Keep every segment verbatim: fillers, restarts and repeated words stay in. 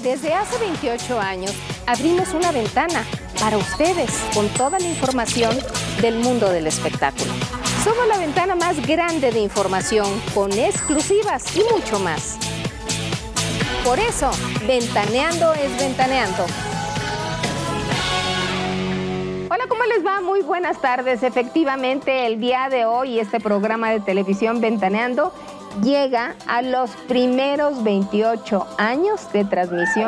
Desde hace veintiocho años abrimos una ventana para ustedes con toda la información del mundo del espectáculo. Somos la ventana más grande de información con exclusivas y mucho más. Por eso, Ventaneando es Ventaneando. Hola, ¿cómo les va? Muy buenas tardes. Efectivamente, el día de hoy este programa de televisión Ventaneando llega a los primeros veintiocho años de transmisión.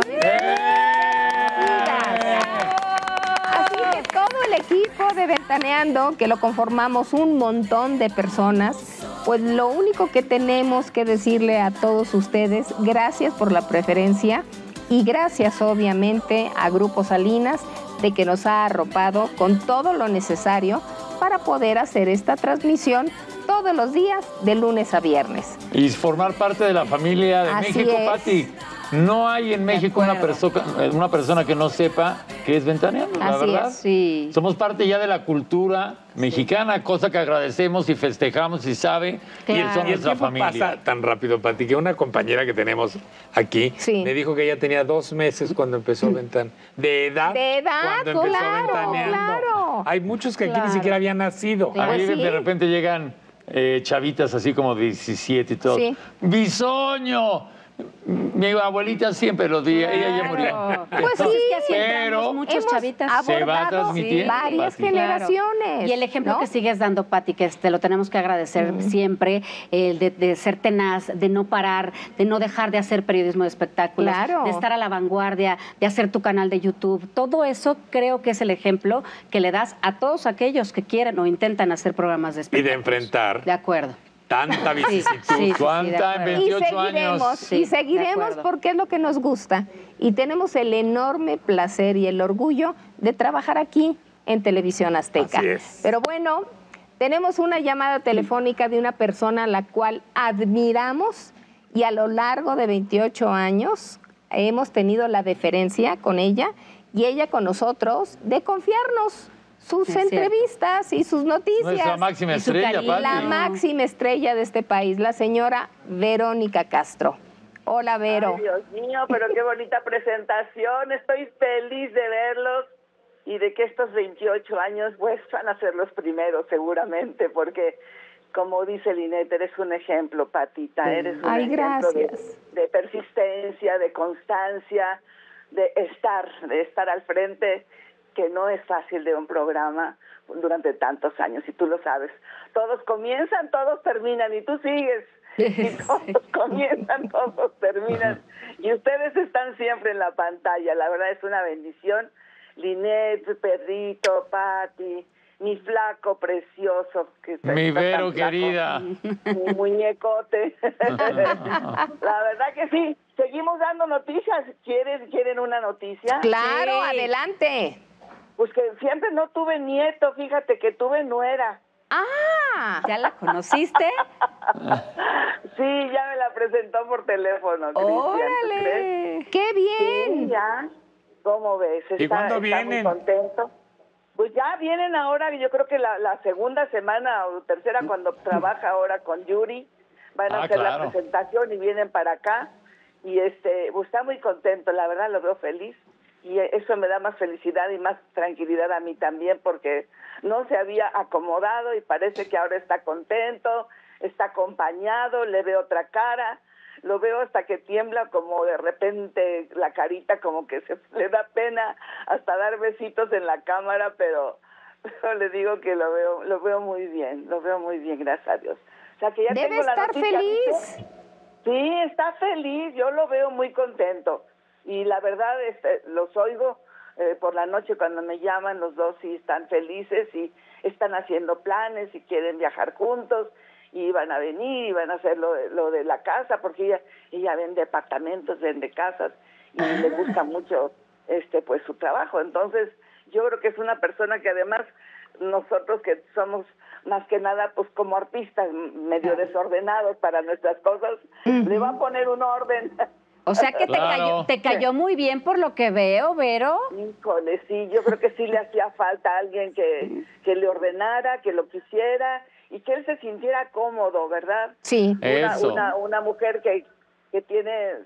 Así que todo el equipo de Ventaneando, que lo conformamos un montón de personas, pues lo único que tenemos que decirle a todos ustedes, gracias por la preferencia y gracias obviamente a Grupo Salinas de que nos ha arropado con todo lo necesario para poder hacer esta transmisión todos los días de lunes a viernes. Y formar parte de la familia de Así México, es. Pati. No hay en México una, perso una persona que no sepa qué es Ventaneando, la Así verdad. es, sí. Somos parte ya de la cultura mexicana, cosa que agradecemos y festejamos y sabe Claro. y son Y el nuestra tiempo familia. pasa tan rápido, Pati, que una compañera que tenemos aquí Sí. me dijo que ella tenía dos meses cuando empezó Ventan. De edad. De edad, cuando empezó claro, Ventaneando. claro. Hay muchos que aquí Claro. ni siquiera habían nacido. Sí. A mí Pues sí. de repente llegan eh, chavitas así como diecisiete y todo. Sí. ¡Bisoño! Mi abuelita siempre lo di, ella ya murió. Pues sí, Es que así pero entramos muchos hemos chavitas. Se va abordado transmitiendo, varias Pati. generaciones. Y el ejemplo ¿no? que sigues dando, Pati, que te lo tenemos que agradecer siempre, el de, de ser tenaz, de no parar, de no dejar de hacer periodismo de espectáculos, Claro. de estar a la vanguardia, de hacer tu canal de YouTube. Todo eso creo que es el ejemplo que le das a todos aquellos que quieren o intentan hacer programas de Y espectáculos. de enfrentar De acuerdo. tanta Sí, vicisitud. sí, sí, sí, de ¿Cuánta en acuerdo. Y veintiocho seguiremos, años? Sí, y de seguiremos acuerdo. porque es lo que nos gusta. Y tenemos el enorme placer y el orgullo de trabajar aquí en Televisión Azteca. Así es. Pero bueno, tenemos una llamada telefónica de una persona a la cual admiramos y a lo largo de veintiocho años hemos tenido la deferencia con ella y ella con nosotros de confiarnos sus Es cierto. entrevistas y sus noticias. Nuestra máxima Y su estrella, cariño. Pati. La máxima estrella de este país, la señora Verónica Castro. Hola, Vero. Ay, Dios mío, pero qué bonita presentación. Estoy feliz de verlos y de que estos veintiocho años pues van a ser los primeros seguramente, porque como dice Linet, eres un ejemplo, Patita, eres un Ay, ejemplo de, gracias. de persistencia, de constancia, de estar, de estar al frente, que no es fácil de un programa durante tantos años, y tú lo sabes. Todos comienzan, todos terminan, y tú sigues. Y todos comienzan, todos terminan. Y ustedes están siempre en la pantalla. La verdad es una bendición. Linet, Pedrito, Pati, mi flaco precioso. Que Mi está Vero tan flaco, querida. mi muñecote. La verdad que sí. Seguimos dando noticias. ¿Quieren, quieren una noticia? Claro, Sí. adelante. Pues que siempre no tuve nieto, fíjate que tuve nuera. Ah, ¿Ya la conociste? Sí, ya me la presentó por teléfono, Cristian, ¿tú crees? órale, qué bien. Sí, ya. ¿Cómo ves? Está, ¿Y cuándo está vienen? muy contento. Pues ya vienen ahora, yo creo que la, la segunda semana o tercera, cuando trabaja ahora con Yuri, van a Ah, hacer claro. la presentación y vienen para acá. Y este, pues está muy contento, la verdad lo veo feliz. Y eso me da más felicidad y más tranquilidad a mí también, porque no se había acomodado y parece que ahora está contento, está acompañado, le veo otra cara, lo veo hasta que tiembla, como de repente la carita como que se le da pena hasta dar besitos en la cámara, pero, pero le digo que lo veo lo veo muy bien, lo veo muy bien, gracias a Dios. O sea que ya Debe tengo la estar noticia, feliz. ¿viste? Sí, está feliz, yo lo veo muy contento. Y la verdad, este, los oigo eh, por la noche cuando me llaman, los dos sí están felices y están haciendo planes y quieren viajar juntos y van a venir y van a hacer lo de, lo de la casa, porque ella, ella vende apartamentos, vende casas y Ah. le gusta mucho este pues su trabajo. Entonces, yo creo que es una persona que además nosotros que somos más que nada pues como artistas medio desordenados para nuestras cosas, le va a poner un orden. O sea que te, Claro. cayó, te cayó muy bien por lo que veo, Vero. Híjole, sí, yo creo que sí le hacía falta a alguien que, que le ordenara, que lo quisiera y que él se sintiera cómodo, ¿verdad? Sí. Una, Eso. una, una mujer que, que tiene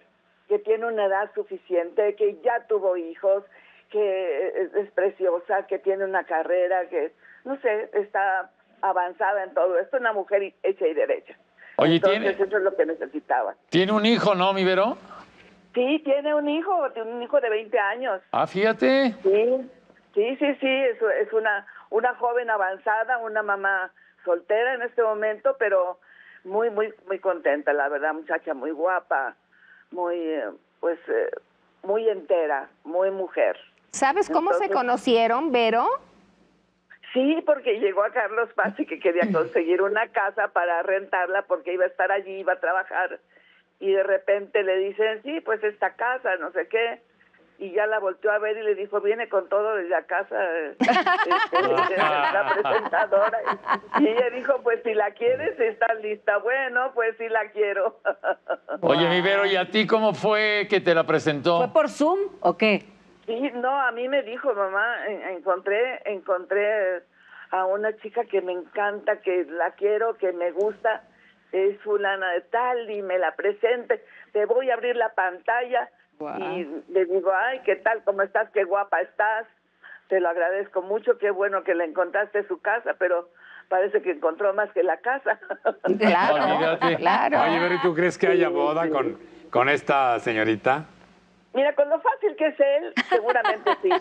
que tiene una edad suficiente, que ya tuvo hijos, que es preciosa, que tiene una carrera, que, no sé, está avanzada en todo esto, una mujer hecha y derecha. Oye, Entonces, ¿tiene, eso es lo que necesitaba. ¿tiene un hijo, no, mi Vero? Sí, tiene un hijo, tiene un hijo de veinte años. Ah, fíjate. Sí, sí, sí, sí, es, es una, una joven avanzada, una mamá soltera en este momento, pero muy, muy, muy contenta, la verdad, muchacha muy guapa, muy, eh, pues, eh, muy entera, muy mujer. ¿Sabes cómo Entonces, se conocieron, Vero? Sí, porque llegó a Carlos Paz y que quería conseguir una casa para rentarla porque iba a estar allí, iba a trabajar. Y de repente le dicen, sí, pues esta casa, no sé qué. Y ya la volteó a ver y le dijo, viene con todo desde la casa, eh, este, la presentadora. Y ella dijo, pues si la quieres, está lista. Bueno, pues sí la quiero. Oye, mi Vero, ¿y a ti cómo fue que te la presentó? ¿Fue por Zoom o qué? Sí, no, a mí me dijo, mamá, en- encontré, encontré a una chica que me encanta, que la quiero, que me gusta, es fulana de tal, y me la presente, te voy a abrir la pantalla, Guau. y le digo, ay, ¿qué tal? ¿Cómo estás? Qué guapa estás, te lo agradezco mucho, qué bueno que le encontraste su casa, pero parece que encontró más que la casa. Claro, Olvídate. claro. Oye, Vero, ¿y tú crees que haya boda sí. con, con esta señorita? Mira, con lo fácil que es él, seguramente sí.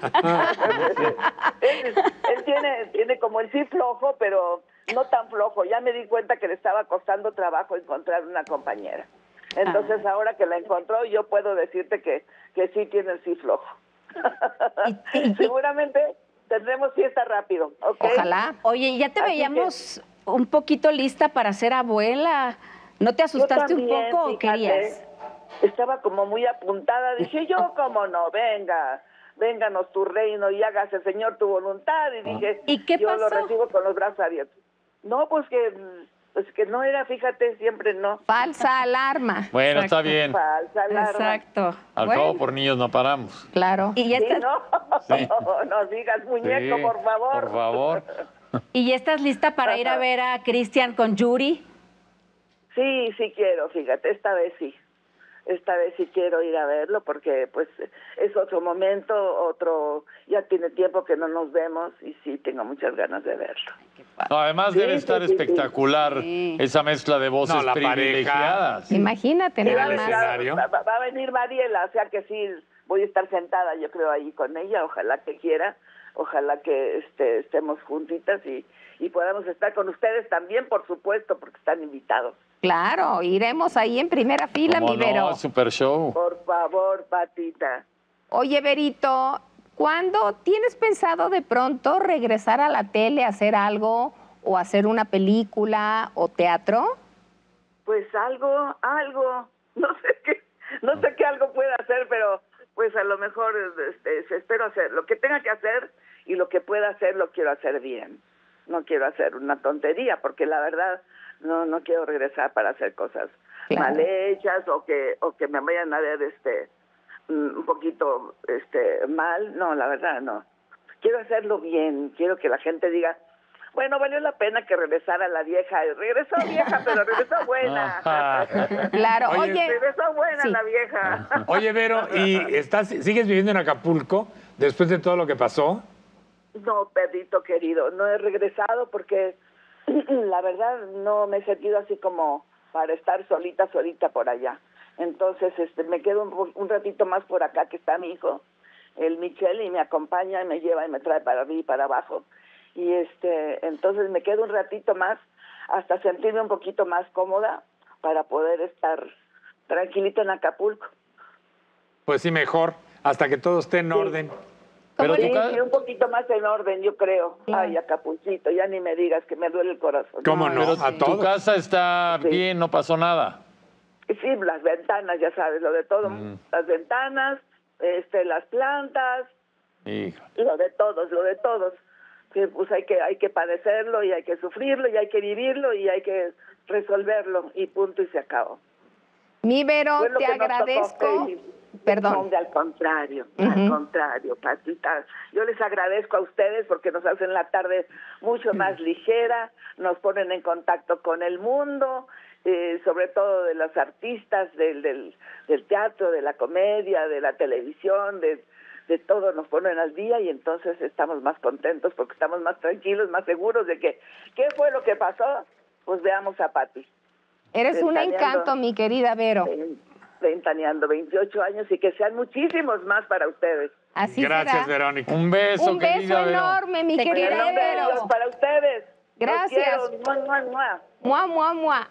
él él tiene, tiene como el sí flojo, pero no tan flojo. Ya me di cuenta que le estaba costando trabajo encontrar una compañera. Entonces, ahora que la encontró, yo puedo decirte que, que sí tiene el sí flojo. Seguramente tendremos fiesta rápido, ¿ok? Ojalá. Oye, ya te Así veíamos un poquito lista para ser abuela. ¿No te Yo asustaste un también, poco o fíjate, querías? Estaba como muy apuntada. Dije yo, cómo no, venga, vénganos tu reino y hágase, Señor, tu voluntad. Y dije, ¿Y qué yo lo pasó? recibo con los brazos abiertos. No, pues que, pues que no era, fíjate, siempre no. Falsa alarma. Bueno, está Exacto. bien. Falsa alarma. Exacto. Al Bueno, cabo, por niños no paramos. Claro. y ya Sí, estás, ¿no? Sí. No digas muñeco, Sí, por favor. Por favor. y ya estás lista para ir a ver a Cristian con Yuri. Sí, sí quiero, fíjate, esta vez sí. Esta vez sí quiero ir a verlo porque pues es otro momento, otro, ya tiene tiempo que no nos vemos y sí tengo muchas ganas de verlo. No, además Sí, debe sí, estar sí, sí. espectacular Sí. esa mezcla de voces No, la pareja. privilegiadas. Imagínate En nada el más. escenario. Va, va- va a venir Mariela, o sea que sí, voy a estar sentada yo creo ahí con ella, ojalá que quiera, ojalá que este, estemos juntitas y, y podamos estar con ustedes también, por supuesto, porque están invitados. Claro, iremos ahí en primera fila, ¿Cómo mi Vero. no? Super show. Por favor, Patita. Oye, Verito, ¿cuándo tienes pensado de pronto regresar a la tele, hacer algo o hacer una película o teatro? Pues algo, algo, no sé qué, no sé qué algo pueda hacer, pero pues a lo mejor este, espero hacer lo que tenga que hacer y lo que pueda hacer lo quiero hacer bien. No quiero hacer una tontería porque la verdad no no quiero regresar para hacer cosas Claro. mal hechas o que o que me vayan a ver este mm, un poquito este mal. No, la verdad no. Quiero hacerlo bien, quiero que la gente diga, bueno, valió la pena que regresara la vieja. Regresó vieja, pero regresó buena. Claro, Oye, oye, Regresó buena sí. la vieja. Oye, Vero, ¿y estás, sigues viviendo en Acapulco después de todo lo que pasó? No, Pedrito querido, no he regresado porque la verdad no me he sentido así como para estar solita, solita por allá. Entonces este, me quedo un, un ratito más por acá que está mi hijo, el Michel, y me acompaña y me lleva y me trae para arriba y para abajo. Y este, entonces me quedo un ratito más hasta sentirme un poquito más cómoda para poder estar tranquilita en Acapulco. Pues sí, mejor, hasta que todo esté en orden. Pero Sí, tu ca- sí, un poquito más en orden, yo creo. Ay, Acapulcito, ya ni me digas que me duele el corazón. ¿Cómo no? pero A tu todos. casa está Sí. bien, no pasó nada. Sí, las ventanas, ya sabes, lo de todo. Mm. Las ventanas, este, las plantas, Hijo. lo de todos, lo de todos. Sí, pues hay que, hay que padecerlo y hay que sufrirlo y hay que vivirlo y hay que resolverlo y punto y se acabó. mi Vero, Fue lo te que nos tocó, agradezco. Feli. Perdón. Hombre, al contrario, al Ujú. contrario, Patita. Yo les agradezco a ustedes porque nos hacen la tarde mucho más ligera, nos ponen en contacto con el mundo eh, sobre todo de los artistas del, del, del teatro, de la comedia, de la televisión, de, de todo nos ponen al día y entonces estamos más contentos porque estamos más tranquilos, más seguros de que, ¿qué fue lo que pasó? Pues veamos a Pati. Eres un encanto, mi querida Vero. Ventaneando veintiocho años y que sean muchísimos más para ustedes. Así Gracias, será. Verónica. Un beso, Un querida beso Vero. enorme, mi En el querida nombre de Dios, Vero. para ustedes. Gracias. Los quiero. Mua, mua, mua. Mua, mua, mua.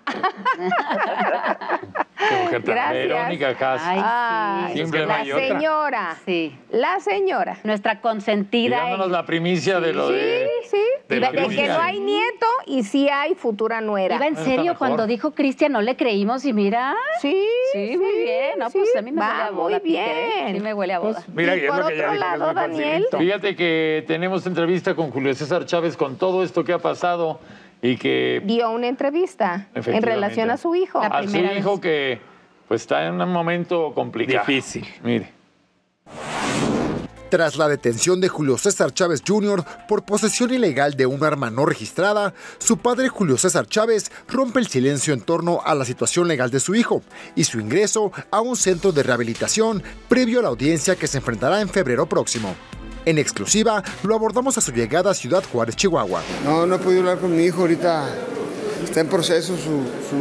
Qué mujer tan- Gracias. Verónica Castro. Ay, Ay, sí. Siempre la hay otra. señora. Sí. La señora. Nuestra Y consentida. dándonos y- la primicia de lo de... Sí, sí. de De, la de que Cristian. no hay nieto y sí hay futura nuera. Iba en Está serio, mejor. cuando dijo Cristian no le creímos y mira. Sí, Sí, muy bien. No, pues a mí me va huele a boda. muy Piqué, ¿eh? bien. Sí me huele a boda. Mira, Y y es por lo que ya otro dije, que es lado, muy Daniel. facilito. Fíjate que tenemos entrevista con Julio César Chávez con todo esto que ha pasado y que Dio una entrevista en Efectivamente. relación a su hijo. La a su primera hijo vez. que pues está en un momento complicado. Difícil. Mire. Tras la detención de Julio César Chávez junior por posesión ilegal de un arma no registrada, su padre Julio César Chávez rompe el silencio en torno a la situación legal de su hijo y su ingreso a un centro de rehabilitación previo a la audiencia que se enfrentará en febrero próximo. En exclusiva, lo abordamos a su llegada a Ciudad Juárez, Chihuahua. No, no he podido hablar con mi hijo ahorita. Está en proceso su, su,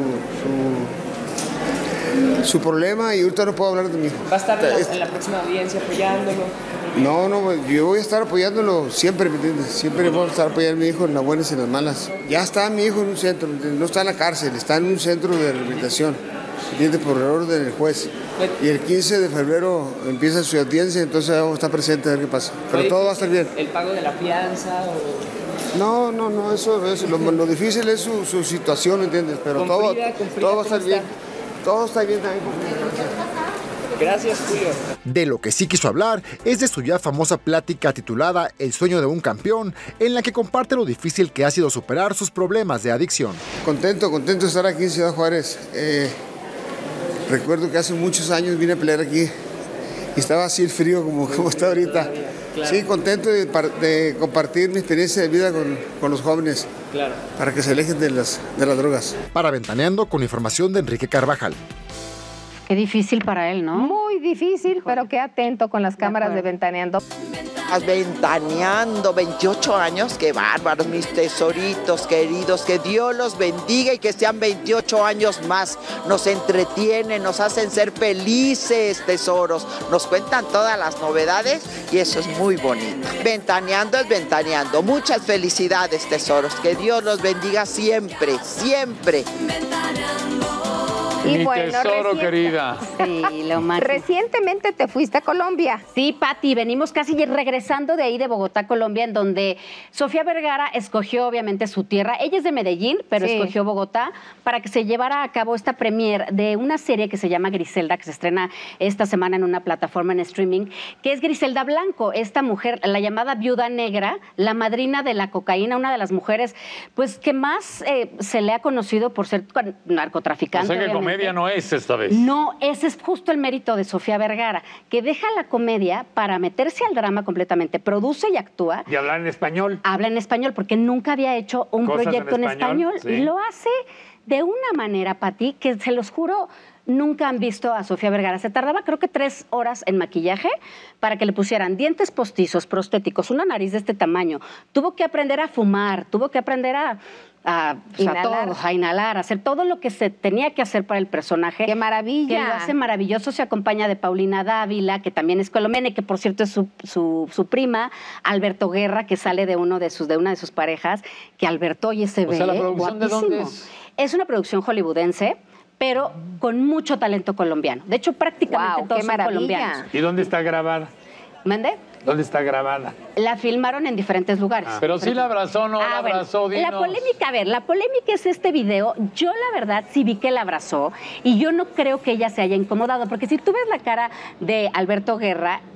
su, su problema y ahorita no puedo hablar de mi hijo. ¿Va a estar en la, Es- en la próxima audiencia apoyándolo? No, no, yo voy a estar apoyándolo siempre, ¿me entiendes? Siempre voy a estar apoyando a mi hijo en las buenas y en las malas. Ya está mi hijo en un centro, ¿me entiendes? No está en la cárcel, está en un centro de rehabilitación, ¿me entiendes? Por orden del juez. Y el quince de febrero empieza su audiencia, entonces vamos a estar presentes a ver qué pasa. Pero ¿Fue todo va a estar bien. difícil el pago de la fianza o...? No, no, no, eso es lo, lo difícil es su, su situación, ¿me entiendes? Pero Con todo, Frida, con Frida, todo va a estar ¿cómo bien. está? Todo está bien también con Frida, gracias. Gracias, Julio. De lo que sí quiso hablar es de su ya famosa plática titulada El sueño de un campeón, en la que comparte lo difícil que ha sido superar sus problemas de adicción. Contento, contento de estar aquí en Ciudad Juárez. Eh, recuerdo que hace muchos años vine a pelear aquí y estaba así el frío como, como está ahorita. Sí, contento de, par- de compartir mi experiencia de vida con, con los jóvenes Claro. para que se alejen de las, de las drogas. Para Ventaneando, con información de Enrique Carvajal. Qué difícil para él, ¿no? Muy difícil, pero qué atento con las cámaras de Ventaneando. Ventaneando, veintiocho años, qué bárbaros, mis tesoritos queridos, que Dios los bendiga y que sean veintiocho años más. Nos entretienen, nos hacen ser felices, tesoros, nos cuentan todas las novedades y eso es muy bonito. Ventaneando es ventaneando, muchas felicidades, tesoros, que Dios los bendiga siempre, siempre. Y Mi bueno, tesoro, reciente- querida. Sí, lo más. Recientemente te fuiste a Colombia. Sí, Pati, venimos casi regresando de ahí de Bogotá, Colombia, en donde Sofía Vergara escogió obviamente su tierra. Ella es de Medellín, pero Sí. escogió Bogotá para que se llevara a cabo esta premier de una serie que se llama Griselda, que se estrena esta semana en una plataforma en streaming, que es Griselda Blanco, esta mujer, la llamada viuda negra, la madrina de la cocaína, una de las mujeres pues que más eh, se le ha conocido por ser O narcotraficante. sea que obviamente. comedia no es esta vez. No, ese es justo el mérito de Sofía Vergara, que deja la comedia para meterse al drama completamente, produce y actúa, Y hablar en español. habla en español, porque nunca había hecho un Cosas en proyecto en español, español, sí. y lo hace de una manera, Pati, que se los juro, nunca han visto a Sofía Vergara. Se tardaba creo que tres horas en maquillaje para que le pusieran dientes postizos, prostéticos, una nariz de este tamaño. Tuvo que aprender a fumar, tuvo que aprender a... A, o sea, Inhalar. todo, a inhalar, a hacer todo lo que se tenía que hacer para el personaje. ¡Qué maravilla! Que lo hace maravilloso. Se acompaña de Paulina Dávila, que también es colombiana y que por cierto es su, su, su prima, Alberto Guerra, que sale de uno de sus de una de sus parejas, que Alberto oye se O ve sea, ¿la producción de dónde guapísimo. es? Es una producción hollywoodense, pero con mucho talento colombiano. De hecho, prácticamente Guau, todos qué son maravilla. colombianos. ¿Y dónde está grabada? ¿Mande? ¿Dónde está grabada? La filmaron en diferentes lugares. Pero sí la abrazó, no la Ah, bueno, abrazó, la dinos. polémica, a ver, la polémica es este video. Yo la verdad sí vi que la abrazó y yo no creo que ella se haya incomodado, porque si tú ves la cara de Alberto Guerra,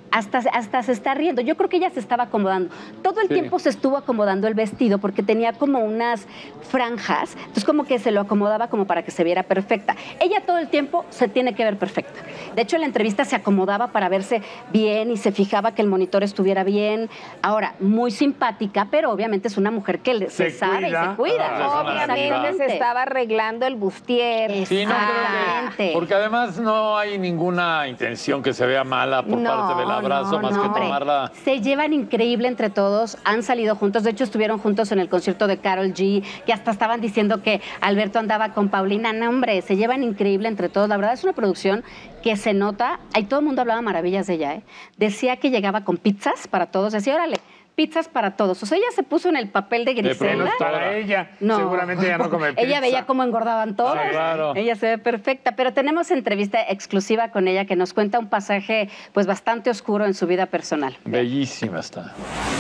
hasta, hasta se está riendo. Yo creo que ella se estaba acomodando. Todo el Sí. tiempo se estuvo acomodando el vestido porque tenía como unas franjas, entonces como que se lo acomodaba como para que se viera perfecta. Ella todo el tiempo se tiene que ver perfecta. De hecho, en la entrevista se acomodaba para verse bien y se fijaba que el monitor estuviera bien. Ahora, muy simpática, pero obviamente es una mujer que le- se, Se sabe cuida. y se cuida. Ah, Obviamente Exactamente. se estaba arreglando el bustier. Sí, no creo Exactamente. que... Porque además no hay ninguna intención que se vea mala por No, parte del abrazo, no, más no. que Hombre, tomarla... se llevan increíble entre todos, han salido juntos, de hecho estuvieron juntos en el concierto de Karol G, que hasta estaban diciendo que Alberto andaba con Paulina. No, hombre, se llevan increíble entre todos. La verdad es una producción que se nota, ahí todo el mundo hablaba maravillas de ella, ¿eh? Decía que llegaba con pizzas para todos, decía, órale, pizzas para todos. O sea, ella se puso en el papel de Menos Griselda. para ella. No. Seguramente ella no come pizza. Ella veía cómo engordaban todos. Ah, claro. Ella se ve perfecta, pero tenemos entrevista exclusiva con ella que nos cuenta un pasaje pues bastante oscuro en su vida personal. Bellísima está.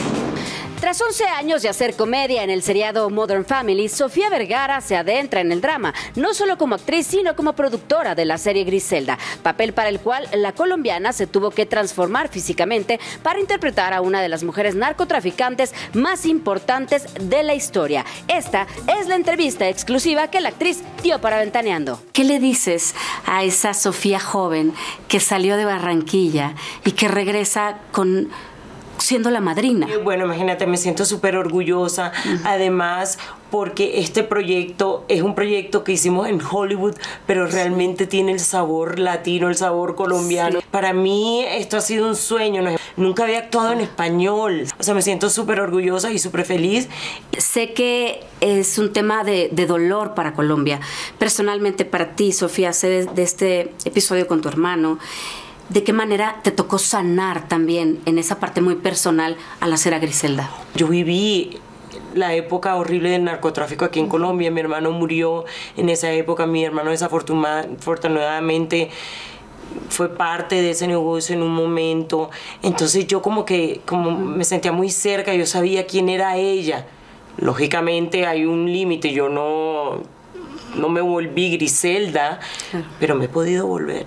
Tras once años de hacer comedia en el seriado Modern Family, Sofía Vergara se adentra en el drama, no solo como actriz, sino como productora de la serie Griselda, papel para el cual la colombiana se tuvo que transformar físicamente para interpretar a una de las mujeres narcotraficantes más importantes de la historia. Esta es la entrevista exclusiva que la actriz dio para Ventaneando. ¿Qué le dices a esa Sofía joven que salió de Barranquilla y que regresa con siendo la madrina? Bueno, imagínate, me siento súper orgullosa, además porque este proyecto es un proyecto que hicimos en Hollywood, pero realmente tiene el sabor latino, el sabor colombiano. Sí. Para mí esto ha sido un sueño, ¿no? Nunca había actuado en español, o sea, me siento súper orgullosa y súper feliz. Sé que es un tema de, de dolor para Colombia. Personalmente para ti, Sofía, sé de, de este episodio con tu hermano, ¿de qué manera te tocó sanar también en esa parte muy personal al hacer a Griselda? Yo viví la época horrible del narcotráfico aquí en Colombia. Mi hermano murió en esa época. Mi hermano desafortunadamente fue parte de ese negocio en un momento. Entonces yo como que como me sentía muy cerca. Yo sabía quién era ella. Lógicamente hay un límite. Yo no... No me volví Griselda, pero me he podido volver.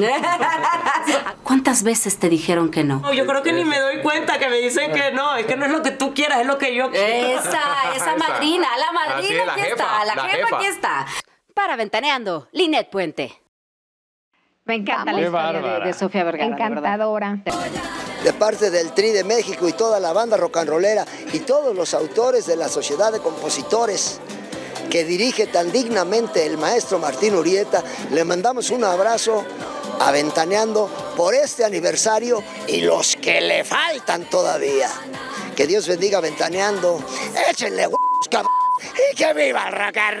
¿Cuántas veces te dijeron que no? No, yo creo que ni me doy cuenta que me dicen que no. Es que no es lo que tú quieras, es lo que yo quiero. Esa, esa madrina, la madrina la aquí jefa, está, la, la jefa, jefa aquí está. Para Ventaneando, Linet Puente. Me encanta Vamos. la historia de, de Sofía Vergara. Encantadora. De parte del Tri de México y toda la banda rock and rollera y todos los autores de la Sociedad de Compositores que dirige tan dignamente el maestro Martín Urieta, le mandamos un abrazo a Ventaneando por este aniversario y los que le faltan todavía. Que Dios bendiga Ventaneando, échenle huevos, cabrón, y que viva el rock and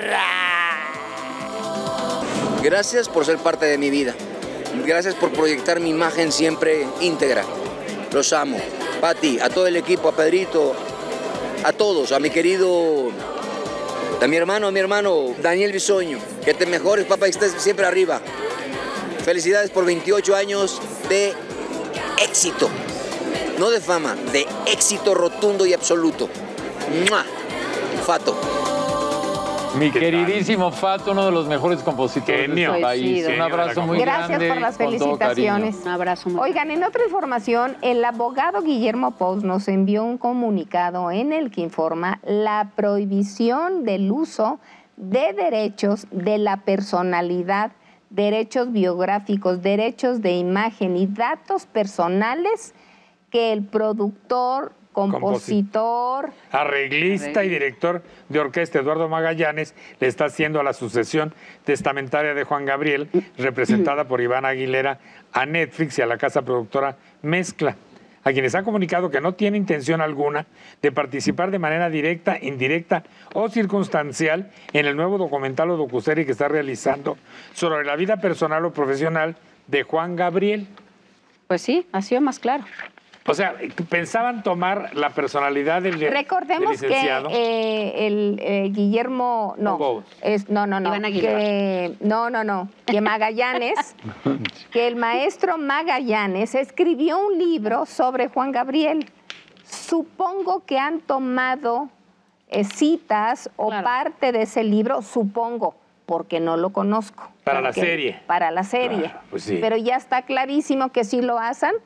roll. Gracias por ser parte de mi vida. Gracias por proyectar mi imagen siempre íntegra. Los amo. Pati, a todo el equipo, a Pedrito, a todos, a mi querido... A mi hermano, a mi hermano Daniel Bisoño, que te mejores, papá, y estés siempre arriba. Felicidades por veintiocho años de éxito. No de fama, de éxito rotundo y absoluto. ¡Mua! Fato. Mi queridísimo Fato, uno de los mejores compositores Genio. de este país. Genio Un abrazo muy Gracias grande. por las con todo felicitaciones. cariño. Un abrazo muy Oigan, en otra información, el abogado Guillermo Pous nos envió un comunicado en el que informa la prohibición del uso de derechos de la personalidad, derechos biográficos, derechos de imagen y datos personales que el productor, compositor, arreglista y director de orquesta Eduardo Magallanes le está haciendo a la sucesión testamentaria de Juan Gabriel, representada por Iván Aguilera, a Netflix y a la casa productora Mezcla, a quienes ha comunicado que no tiene intención alguna de participar de manera directa, indirecta o circunstancial en el nuevo documental o docuserie que está realizando sobre la vida personal o profesional de Juan Gabriel. Pues sí, ha sido más claro. O sea, pensaban tomar la personalidad del, recordemos del que licenciado. eh, el eh, Guillermo, no, es, no, no, no, Iván Aguilera. que, no, no, no, que Magallanes, que el maestro Magallanes escribió un libro sobre Juan Gabriel. Supongo que han tomado eh, citas o Claro. parte de ese libro, supongo, porque no lo conozco. Para la Porque- serie. Para la serie. Claro, pues sí. Pero ya está clarísimo que sí lo hacen.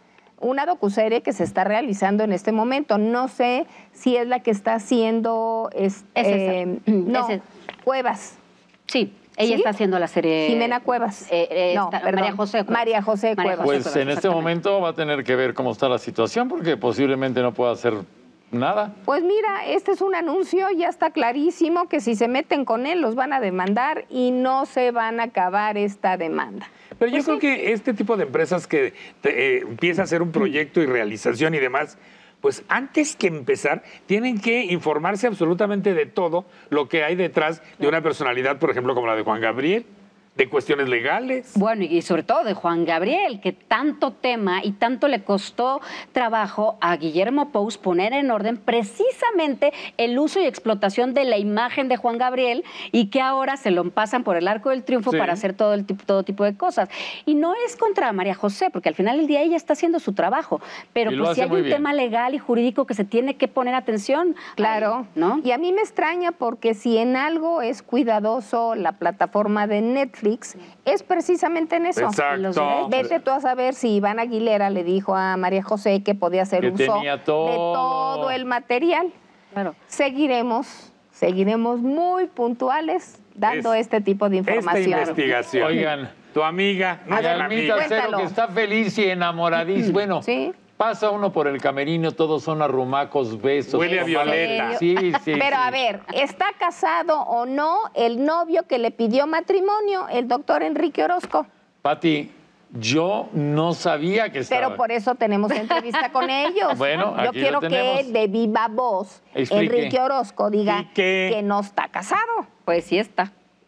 una docuserie que se está realizando en este momento. No sé si es la que está haciendo... Es, Es esa. eh, no, Es esa. Cuevas. Sí, ella ¿Sí? está haciendo la serie... Jimena Cuevas. Eh, eh, No, está- perdón. María José Cuevas. María José María Cuevas. José Pues Cuevas, en este exactamente. momento va a tener que ver cómo está la situación porque posiblemente no pueda hacer nada. Pues mira, este es un anuncio, ya está clarísimo que si se meten con él los van a demandar y no se van a acabar esta demanda. Pero yo creo que este tipo de empresas que te, eh, empieza a hacer un proyecto y realización y demás, pues antes que empezar, tienen que informarse absolutamente de todo lo que hay detrás de una personalidad, por ejemplo, como la de Juan Gabriel, de cuestiones legales. Bueno, y sobre todo de Juan Gabriel, que tanto tema y tanto le costó trabajo a Guillermo Pous poner en orden precisamente el uso y explotación de la imagen de Juan Gabriel y que ahora se lo pasan por el arco del triunfo Sí. para hacer todo, el tipo, todo tipo de cosas. Y no es contra María José, porque al final del día ella está haciendo su trabajo, pero Y lo pues sí hace hay muy un bien. tema legal y jurídico que se tiene que poner atención. Claro, ahí, ¿no? Y a mí me extraña porque si en algo es cuidadoso la plataforma de Netflix, es precisamente en eso. Exacto. En los derechos. Vete tú a saber si Iván Aguilera le dijo a María José que podía hacer Que uso tenía de todo. todo el material. Claro. Seguiremos, seguiremos muy puntuales dando Es- este tipo de Esta información. investigación. Oigan, Tu amiga, mi nuestra almita amiga. Cero Cuéntalo. que está feliz y enamoradísimo. Bueno, Sí. pasa uno por el camerino, todos son arrumacos, besos. Huele a tomadas- violeta. Sí, sí. Pero sí. a ver, ¿está casado o no el novio que le pidió matrimonio, el doctor Enrique Orozco? Pati, yo no sabía que estaba. Pero por eso tenemos entrevista con ellos. Bueno, Yo aquí quiero lo tenemos. que de viva voz Explique. Enrique Orozco diga ¿Y qué? que no está casado. Pues sí está.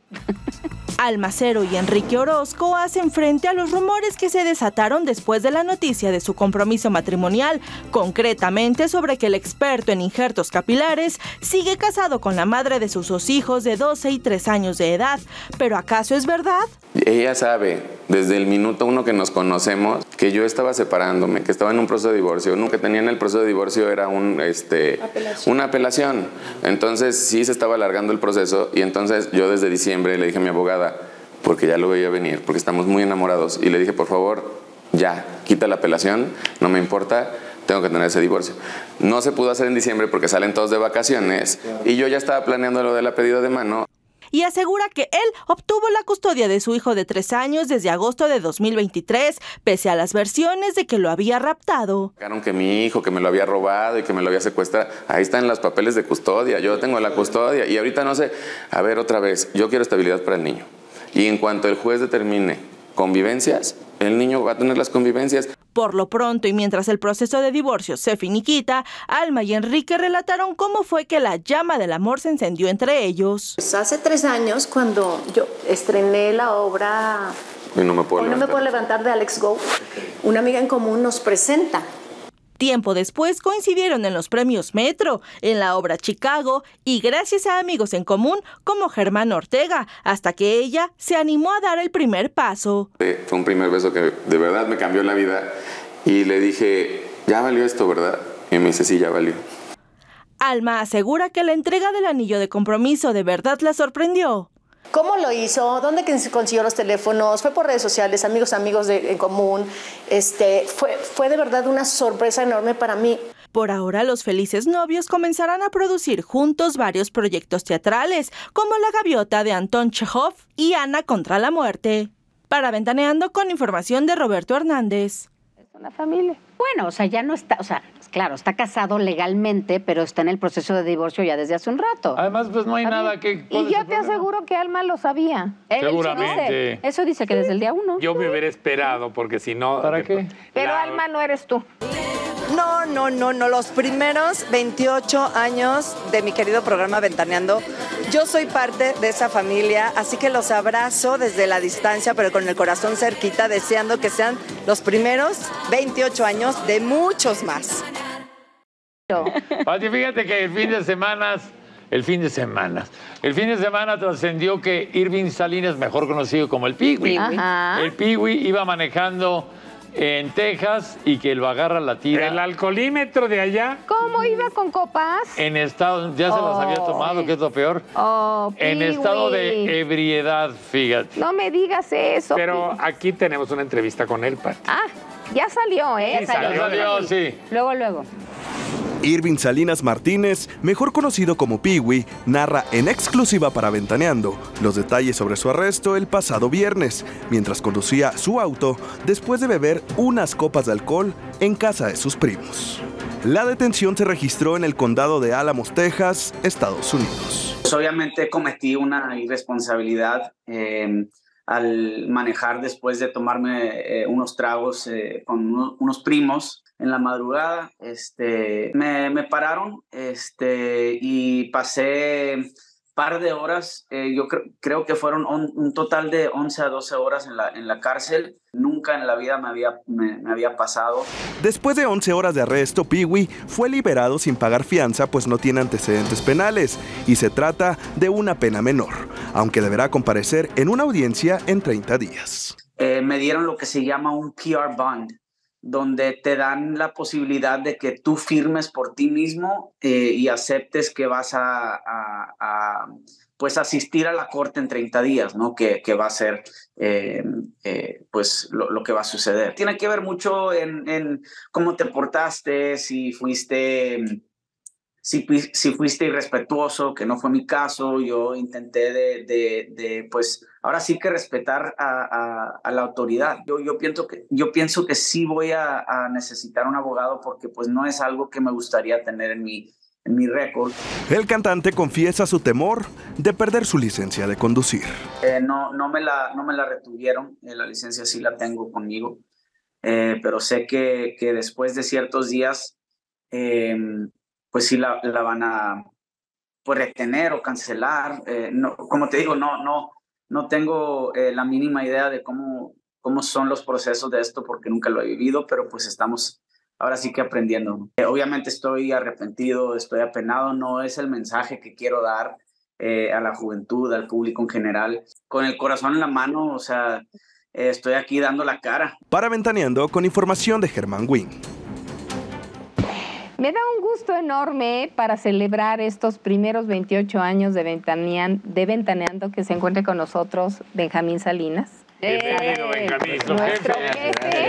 Alma Cero y Enrique Orozco hacen frente a los rumores que se desataron después de la noticia de su compromiso matrimonial, concretamente sobre que el experto en injertos capilares sigue casado con la madre de sus dos hijos de doce y tres años de edad. ¿Pero acaso es verdad? Ella sabe, desde el minuto uno que nos conocemos, que yo estaba separándome, que estaba en un proceso de divorcio. Lo que tenía en el proceso de divorcio era un, este, Apelación. una apelación. Entonces sí se estaba alargando el proceso y entonces yo desde diciembre le dije a mi abogada, porque ya lo veía venir, porque estamos muy enamorados, y le dije, por favor, ya, quita la apelación, no me importa, tengo que tener ese divorcio. No se pudo hacer en diciembre porque salen todos de vacaciones y yo ya estaba planeando lo de la pedida de mano. Y asegura que él obtuvo la custodia de su hijo de tres años desde agosto de dos mil veintitrés, pese a las versiones de que lo había raptado. Dijeron que mi hijo, que me lo había robado y que me lo había secuestrado. Ahí están los papeles de custodia, yo tengo la custodia y ahorita no sé. A ver, otra vez, yo quiero estabilidad para el niño. Y en cuanto el juez determine convivencias, el niño va a tener las convivencias. Por lo pronto, y mientras el proceso de divorcio se finiquita, Alma y Enrique relataron cómo fue que la llama del amor se encendió entre ellos. Pues hace tres años, cuando yo estrené la obra Y no me puedo Hoy no me levantar. puedo levantar de Alex Go, una amiga en común nos presenta. Tiempo después coincidieron en los premios Metro, en la obra Chicago y gracias a amigos en común como Germán Ortega, hasta que ella se animó a dar el primer paso. Eh, Fue un primer beso que de verdad me cambió la vida y le dije, ya valió esto, ¿verdad? Y me dice, sí, ya valió. Alma asegura que la entrega del anillo de compromiso de verdad la sorprendió. ¿Cómo lo hizo? ¿Dónde consiguió los teléfonos? ¿Fue por redes sociales, amigos, amigos de, en común? Este, fue, fue de verdad una sorpresa enorme para mí. Por ahora, los felices novios comenzarán a producir juntos varios proyectos teatrales, como La Gaviota de Anton Chekhov y Ana contra la muerte. Para Ventaneando, con información de Roberto Hernández. Es una familia. Bueno, o sea, ya no está, o sea, claro, está casado legalmente, pero está en el proceso de divorcio ya desde hace un rato. Además, pues no hay nada que... Y yo te aseguro que Alma lo sabía. Él- Eso Seguramente. dice, eso dice que desde el día uno. Yo me hubiera esperado, porque si no... ¿Para qué? Pero La- Alma no eres tú. No, no, no, no. Los primeros veintiocho años de mi querido programa Ventaneando, yo soy parte de esa familia, así que los abrazo desde la distancia, pero con el corazón cerquita, deseando que sean los primeros veintiocho años de muchos más. Pati, fíjate que el fin de semana, el fin de semana, el fin de semana trascendió que Irving Salinas, mejor conocido como el Piwi, Ajá. el Piwi iba manejando en Texas y que lo agarra la tira. El alcoholímetro de allá. ¿Cómo iba con copas? En estado, ya se las había tomado, que es lo peor. Oh, en Piwi. estado de ebriedad, fíjate. No me digas eso. Pero Piwi. aquí tenemos una entrevista con él, Pati. Ah, ya salió, ¿eh? Sí, salió, Ya salió, sí. Luego, luego. Irving Salinas Martínez, mejor conocido como Piwi, narra en exclusiva para Ventaneando los detalles sobre su arresto el pasado viernes, mientras conducía su auto después de beber unas copas de alcohol en casa de sus primos. La detención se registró en el condado de Álamos, Texas, Estados Unidos. Pues obviamente cometí una irresponsabilidad eh, al manejar después de tomarme eh, unos tragos eh, con uno, unos primos. En la madrugada, este, me, me pararon este, y pasé par de horas, eh, yo cre creo que fueron on, un total de once a doce horas en la, en la cárcel. Nunca en la vida me había, me, me había pasado. Después de once horas de arresto, Piwi fue liberado sin pagar fianza, pues no tiene antecedentes penales y se trata de una pena menor, aunque deberá comparecer en una audiencia en treinta días. Eh, me dieron lo que se llama un P R bond, donde te dan la posibilidad de que tú firmes por ti mismo eh, y aceptes que vas a, a, a pues asistir a la corte en treinta días, ¿no? Que, que va a ser eh, eh, pues lo, lo que va a suceder. Tiene que ver mucho en, en cómo te portaste, si fuiste... Si, si fuiste irrespetuoso, que no fue mi caso. Yo intenté de, de, de pues, ahora sí que respetar a, a, a la autoridad. Yo, yo, pienso que, yo pienso que sí voy a, a necesitar un abogado porque pues no es algo que me gustaría tener en mi, en mi récord. El cantante confiesa su temor de perder su licencia de conducir. Eh, no, no, me la, no me la retuvieron, eh, la licencia sí la tengo conmigo, eh, pero sé que, que después de ciertos días... Eh, pues sí la, la van a pues, retener o cancelar. Eh, no, como te digo, no, no, no tengo eh, la mínima idea de cómo, cómo son los procesos de esto porque nunca lo he vivido, pero pues estamos ahora sí que aprendiendo. Eh, obviamente estoy arrepentido, estoy apenado, no es el mensaje que quiero dar eh, a la juventud, al público en general. Con el corazón en la mano, o sea, eh, estoy aquí dando la cara. Para Ventaneando, con información de Germán Wing. Me da un gusto enorme para celebrar estos primeros veintiocho años de, Ventanean, de Ventaneando que se encuentre con nosotros Benjamín Salinas. Bienvenido, Benjamín. Nuestro jefe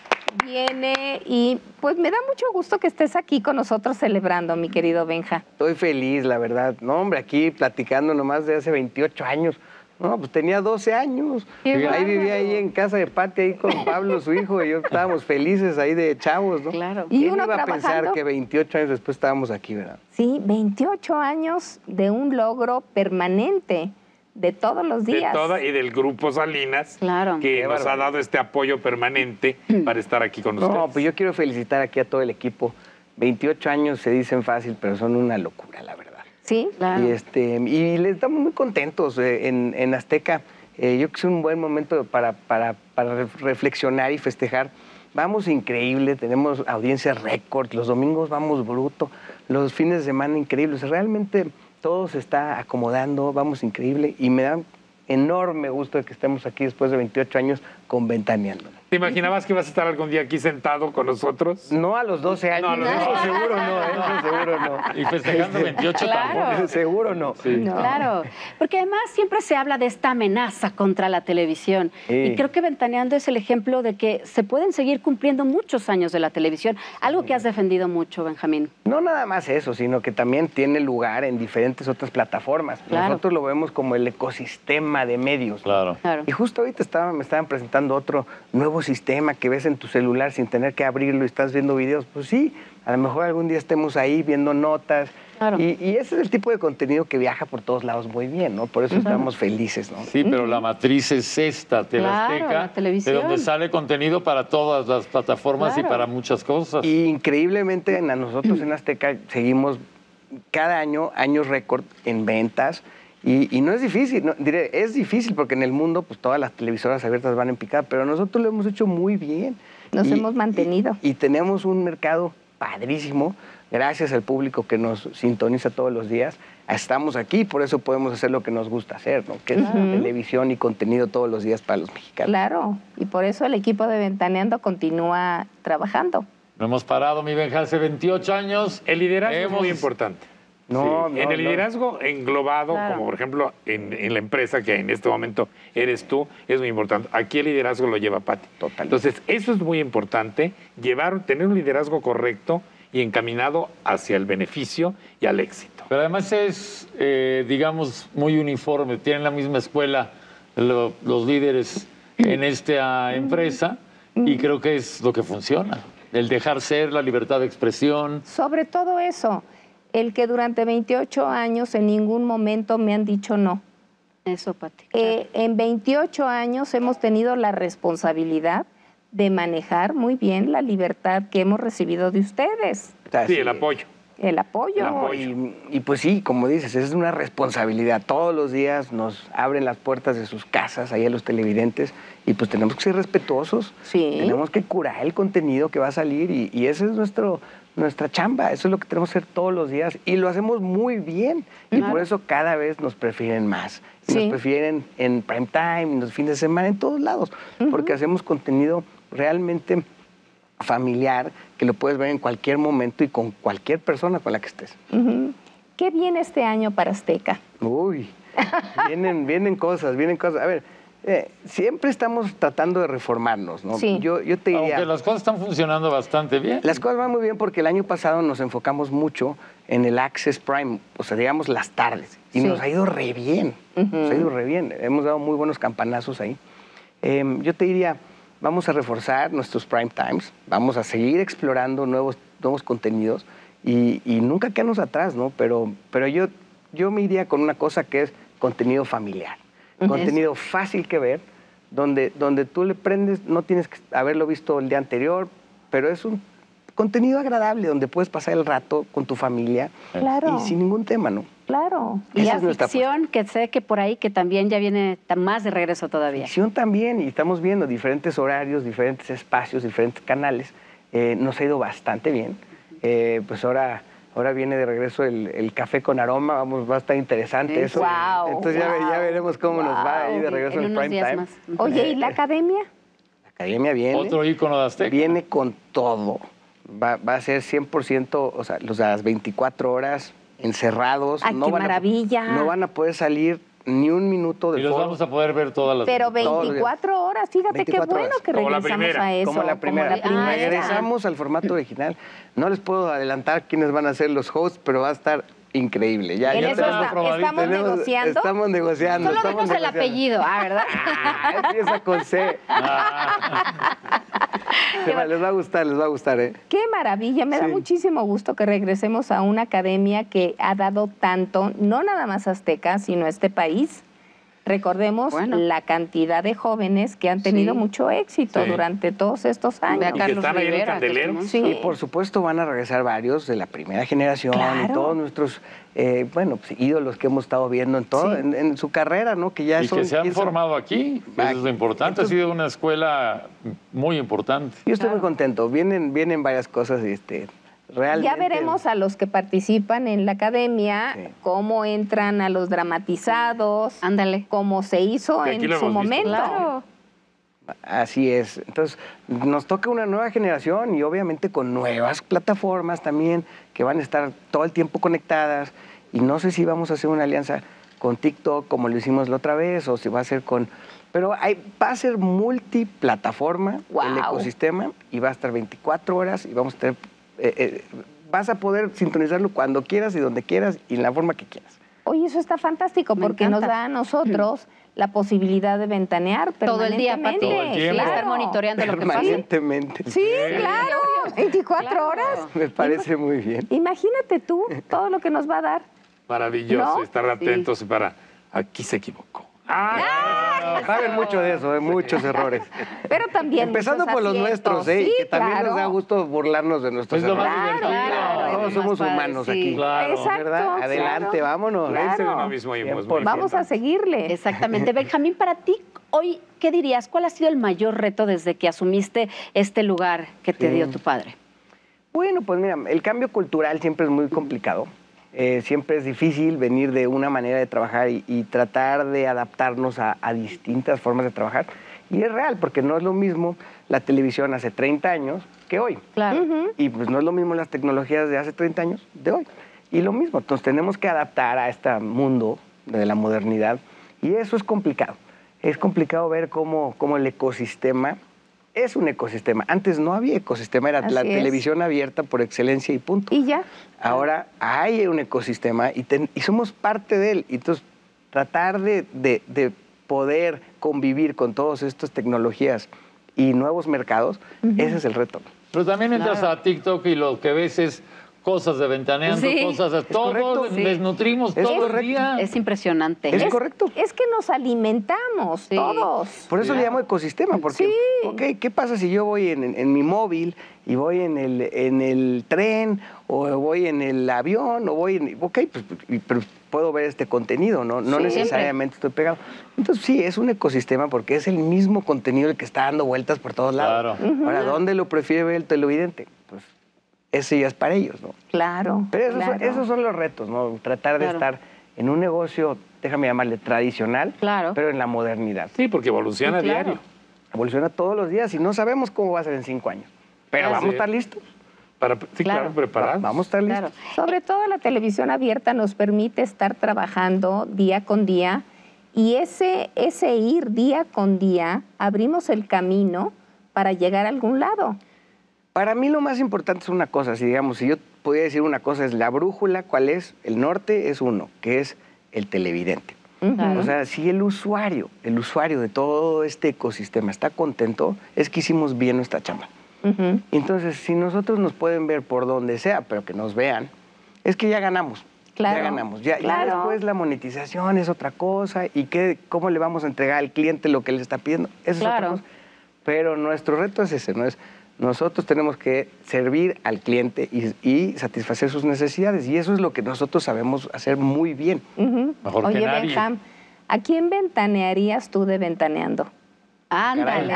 viene y pues me da mucho gusto que estés aquí con nosotros celebrando, mi querido Benja. Estoy feliz, la verdad. No, hombre, aquí platicando nomás de hace veintiocho años. No, pues tenía doce años. Qué ahí vivía ahí en casa de Pati, ahí con Pablo, su hijo, y yo estábamos felices ahí de chavos, ¿no? Claro. ¿Quién ¿Y uno iba a trabajando? pensar que veintiocho años después estábamos aquí, verdad? Sí, veintiocho años de un logro permanente de todos los días. De toda y del Grupo Salinas, claro. que Qué nos bárbaro. ha dado este apoyo permanente para estar aquí con ustedes. No, pues yo quiero felicitar aquí a todo el equipo. veintiocho años se dicen fácil, pero son una locura, la verdad. Sí, claro. Y, este, y les estamos muy contentos eh, en, en Azteca. Eh, yo creo que es un buen momento para, para, para reflexionar y festejar. Vamos increíble, tenemos audiencias récord, los domingos vamos bruto, los fines de semana increíbles. Realmente todo se está acomodando, vamos increíble y me da enorme gusto de que estemos aquí después de veintiocho años con Ventaneando. ¿Te imaginabas que ibas a estar algún día aquí sentado con nosotros? No a los doce años, No, no, eso no. seguro no, eso seguro no. Y festejando veintiocho tampoco. Seguro no. Sí. No. Claro, porque además siempre se habla de esta amenaza contra la televisión. Sí. Y creo que Ventaneando es el ejemplo de que se pueden seguir cumpliendo muchos años de la televisión, algo que has defendido mucho, Benjamín. No nada más eso, sino que también tiene lugar en diferentes otras plataformas. Claro. Nosotros lo vemos como el ecosistema de medios. Claro. Claro. Y justo ahorita estaba, me estaban presentando otro nuevo sistema que ves en tu celular sin tener que abrirlo y estás viendo videos. Pues sí, a lo mejor algún día estemos ahí viendo notas. Claro. Y, y ese es el tipo de contenido que viaja por todos lados muy bien, ¿no? Por eso estamos felices, ¿no? Sí, pero la matriz es esta, Claro, la Teleazteca, de televisión. donde sale contenido para todas las plataformas Claro. y para muchas cosas. Y increíblemente a nosotros en Azteca seguimos cada año, años récord en ventas. Y, y no es difícil, no, diré, es difícil porque en el mundo pues todas las televisoras abiertas van en picada, pero nosotros lo hemos hecho muy bien. Nos Y- hemos mantenido. Y, y tenemos un mercado padrísimo. Gracias al público que nos sintoniza todos los días. Estamos aquí, por eso podemos hacer lo que nos gusta hacer, ¿no? Que es Ujú. televisión y contenido todos los días para los mexicanos. Claro, y por eso el equipo de Ventaneando continúa trabajando. No hemos parado, mi Benja, hace veintiocho años. El liderazgo hemos... es muy importante. No, Sí, no, en el no. liderazgo englobado, Claro. como por ejemplo en, en la empresa que en este momento eres tú, es muy importante. Aquí el liderazgo lo lleva Pati. Entonces, eso es muy importante, llevar, tener un liderazgo correcto y encaminado hacia el beneficio y al éxito. Pero además es, eh, digamos, muy uniforme. Tienen la misma escuela lo- los líderes en esta empresa y creo que es lo que funciona. El dejar ser, la libertad de expresión. Sobre todo eso, el que durante veintiocho años en ningún momento me han dicho no. Eso, Pati. Eh, en veintiocho años hemos tenido la responsabilidad de manejar muy bien la libertad que hemos recibido de ustedes. Sí, el apoyo. El apoyo. Y, y pues sí, como dices, es una responsabilidad. Todos los días nos abren las puertas de sus casas, ahí a los televidentes, y pues tenemos que ser respetuosos. Sí. Tenemos que curar el contenido que va a salir y, y esa es nuestro, nuestra chamba. Eso es lo que tenemos que hacer todos los días y lo hacemos muy bien. Y Claro. por eso cada vez nos prefieren más. Y Sí. Nos prefieren en prime time, en los fines de semana, en todos lados, porque hacemos contenido realmente familiar que lo puedes ver en cualquier momento y con cualquier persona con la que estés. Ujú. ¿Qué viene este año para Azteca? Uy, vienen, vienen cosas, vienen cosas. A ver, eh, siempre estamos tratando de reformarnos, ¿no? Sí. Yo, yo te diría... Aunque las cosas están funcionando bastante bien. Las cosas van muy bien porque el año pasado nos enfocamos mucho en el Access Prime, o sea, digamos las tardes, y Sí. nos ha ido re bien, nos ha ido re bien. Hemos dado muy buenos campanazos ahí. Eh, yo te diría, vamos a reforzar nuestros prime times, vamos a seguir explorando nuevos, nuevos contenidos y, y nunca quedarnos atrás, ¿no? Pero, pero yo, yo me iría con una cosa que es contenido familiar, Ujú. contenido fácil que ver, donde, donde tú le prendes, no tienes que haberlo visto el día anterior, pero es un contenido agradable donde puedes pasar el rato con tu familia Claro. y sin ningún tema, ¿no? Claro. Y Esa la es nuestra ficción, que sé que por ahí que también ya viene ta- más de regreso todavía. Ficción también, y estamos viendo diferentes horarios, diferentes espacios, diferentes canales. Eh, nos ha ido bastante bien. Eh, pues ahora, ahora viene de regreso el, el Café con Aroma, vamos, va a estar interesante Sí. eso. Guau, Entonces ya, ve- ya guau, veremos cómo nos va ahí de guau. regreso En el unos prime días time. más. Oye, ¿y la academia? La academia viene. Otro ícono de Azteca. Viene con todo. Va, va a ser cien por ciento, o sea, los de las veinticuatro horas encerrados. ¡Ay, qué van a- maravilla! no van a poder salir ni un minuto de Y los foro. vamos a poder ver todas las... Pero Todos los días. veinticuatro horas, fíjate veinticuatro qué bueno horas. que Como la regresamos primera, a eso. Como la primera. la primera. Regresamos al formato original. No les puedo adelantar quiénes van a ser los hosts, pero va a estar increíble. Ya, En ya eso tenemos- está- estamos tenemos- negociando. Estamos negociando. Solo estamos vemos el negociando. apellido, ah, ¿verdad? Ah, empieza con C. Se va- les va a gustar, les va a gustar, ¿eh? Qué maravilla, me da Sí. muchísimo gusto que regresemos a una academia que ha dado tanto, no nada más a Azteca, sino a este país. Recordemos Bueno. la cantidad de jóvenes que han tenido Sí. mucho éxito Sí. durante todos estos años. Ve a Y que Carlos están ahí en el Rivera, que candelero. es Sí. Y por supuesto van a regresar varios de la primera generación Claro. y todos nuestros eh, bueno, pues, ídolos que hemos estado viendo en todo, Sí. en, en su carrera, ¿no? Que ya Y son, que se han quién sabe. formado aquí. Eso es lo importante. Ha sido una escuela muy importante. Yo estoy muy contento. Vienen, vienen varias cosas, este, realmente. Ya veremos a los que participan en la academia, Sí. cómo entran a los dramatizados, Ándale. cómo se hizo Sí, aquí en lo su hemos visto. momento. Claro. Así es. Entonces, nos toca una nueva generación y obviamente con nuevas plataformas también que van a estar todo el tiempo conectadas. Y no sé si vamos a hacer una alianza con TikTok como lo hicimos la otra vez o si va a ser con... Pero hay, va a ser multiplataforma el Guau. ecosistema y va a estar veinticuatro horas y vamos a tener... eh, eh, vas a poder sintonizarlo cuando quieras y donde quieras y en la forma que quieras. Oye, eso está fantástico Me porque nos encanta. da a nosotros la posibilidad de ventanear Todo el día, Pati. Todo el tiempo. Va a estar monitoreando lo que pasa. Permanentemente. Sí, claro, veinticuatro Claro. horas. Me parece muy bien. Imagínate tú todo lo que nos va a dar. Maravilloso, ¿No? estar atentos para... Aquí se equivocó. Va a haber mucho de eso, de muchos errores. Pero también Empezando muchos por los aciertos. nuestros, ¿eh? Sí, que también claro. nos da gusto burlarnos de nuestros Es lo más errores. divertido. claro. Todos Es somos más padre, humanos sí. aquí. Claro. Exacto, ¿Verdad? Adelante, claro. vámonos. Claro. Reírse de uno mismo y es muy cien por ciento. Vamos a seguirle. Exactamente. Benjamín, para ti, hoy, ¿qué dirías? ¿Cuál ha sido el mayor reto desde que asumiste este lugar que te Sí. dio tu padre? Bueno, pues mira, el cambio cultural siempre es muy complicado. Eh, siempre es difícil venir de una manera de trabajar y, y tratar de adaptarnos a, a distintas formas de trabajar. Y es real, porque no es lo mismo la televisión hace treinta años que hoy. Claro. Uh-huh. Y pues no es lo mismo las tecnologías de hace treinta años de hoy. Y lo mismo, entonces tenemos que adaptar a este mundo de la modernidad. Y eso es complicado. Es complicado ver cómo, cómo el ecosistema es un ecosistema. Antes no había ecosistema, era Así la es. televisión abierta por excelencia y punto. Y ya. Ahora hay un ecosistema y, ten, y somos parte de él. Y entonces, tratar de, de, de poder convivir con todas estas tecnologías y nuevos mercados, uh-huh. ese es el reto. Pero también entras Claro. a TikTok y lo que ves es cosas de Ventaneando, Sí. cosas de Es todo, correcto. desnutrimos Es todo correcto. el día. Es impresionante. Es correcto. Es que nos alimentamos todos. Por eso Sí. le llamo ecosistema, porque, Sí. ok, ¿qué pasa si yo voy en, en, en mi móvil y voy en el, en el tren o voy en el avión o voy en... Ok, pues, y- pero puedo ver este contenido, ¿no? No Sí. necesariamente estoy pegado. Entonces sí, es un ecosistema porque es el mismo contenido el que está dando vueltas por todos lados. Claro. Ujú. Ahora, ¿dónde lo prefiere ver el televidente? Pues ese ya es para ellos, ¿no? Claro. Pero esos, claro. son, esos son los retos, ¿no? Tratar de Claro. estar en un negocio, déjame llamarle tradicional, Claro. pero en la modernidad. Sí, porque evoluciona Sí, claro. a diario. Evoluciona todos los días y no sabemos cómo va a ser en cinco años. Pero Ah, vamos sí. a estar listos. Para, sí, claro, Claro. preparados. Vamos a estar listos. Claro. Sobre todo la televisión abierta nos permite estar trabajando día con día y ese, ese ir día con día abrimos el camino para llegar a algún lado. Para mí lo más importante es una cosa, si digamos, si yo pudiera decir una cosa, es la brújula, ¿cuál es? El norte es uno, que es el televidente. Ujú. O sea, si el usuario, el usuario de todo este ecosistema está contento, es que hicimos bien nuestra chamba. Ujú. Entonces, si nosotros nos pueden ver por donde sea, pero que nos vean, es que ya ganamos. Claro, Ya ganamos. Ya, ya claro. después la monetización es otra cosa y qué, cómo le vamos a entregar al cliente lo que le está pidiendo. Eso Claro. es otra cosa. Pero nuestro reto es ese, ¿no? Es nosotros tenemos que servir al cliente y, y satisfacer sus necesidades. Y eso es lo que nosotros sabemos hacer muy bien. Ujú. Mejor que Oye, nadie. Benjam, ¿a quién ventanearías tú de Ventaneando? Ándale.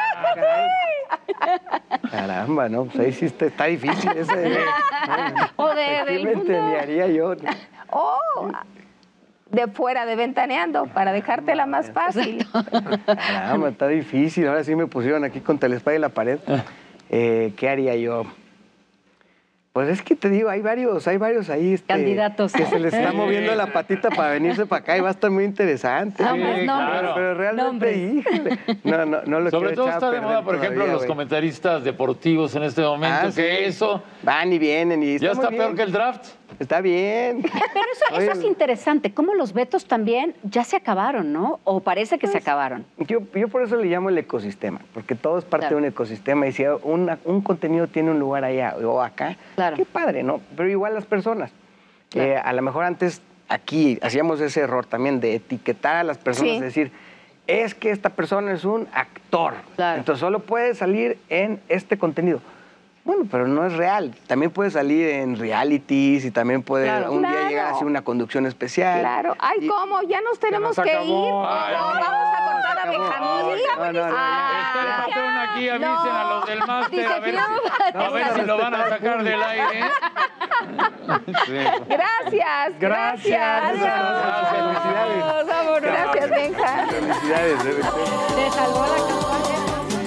Caramba, ¿no? Pues ahí sí está, está difícil ese. O de- ¿A quién del mundo. ventanearía yo? Oh, de fuera de Ventaneando, para dejártela más fácil. Caramba, está difícil. Ahora sí me pusieron aquí contra la espalda y la pared. Eh, ¿Qué haría yo? Pues es que te digo, hay varios, hay varios ahí. Este, Candidatos. Que se les está moviendo la patita para venirse para acá y va a estar muy interesante. Nombres, Sí, nombres. claro. Pero realmente, Nombres. híjole. No, no, no lo Sobre quiero todo echar a está de perder moda, por ejemplo, todavía, los güey. comentaristas deportivos en este momento, Ah, que sí. eso Van y vienen y ya muy está bien. peor que el draft. Está bien. Pero eso, eso Oye, es interesante. ¿Cómo los vetos también ya se acabaron, no? O parece que se acabaron. Yo, yo por eso le llamo el ecosistema, porque todo es parte Claro. de un ecosistema y si una- un contenido tiene un lugar allá o acá, Claro. qué padre, ¿no? Pero igual las personas. Claro. Eh, a lo mejor antes aquí hacíamos ese error también de etiquetar a las personas, Sí. decir, es que esta persona es un actor, Claro. entonces solo puede salir en este contenido. Bueno, pero no es real. También puede salir en realities y también puede Claro. un día Claro. llegar a hacer una conducción especial. Claro. Ay, Y- ¿cómo? Ya nos tenemos nos que acabó. ir. Ay, No, no. vamos a cortar a acabó. Benjamín. No, no, no, Ah, Está el patrón aquí, avisen no. a los del máster, Dice, a ver, no, si, a ver si lo van a sacar del aire. Sí. Gracias, Gracias. gracias. Gracias. Felicidades. Adiós, vámonos. Gracias, Benja. Felicidades, debe ser. Se salvó la campaña.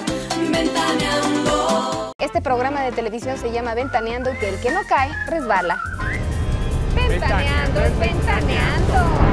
Este programa de televisión se llama Ventaneando y que el que no cae resbala. Ventaneando es ventaneando.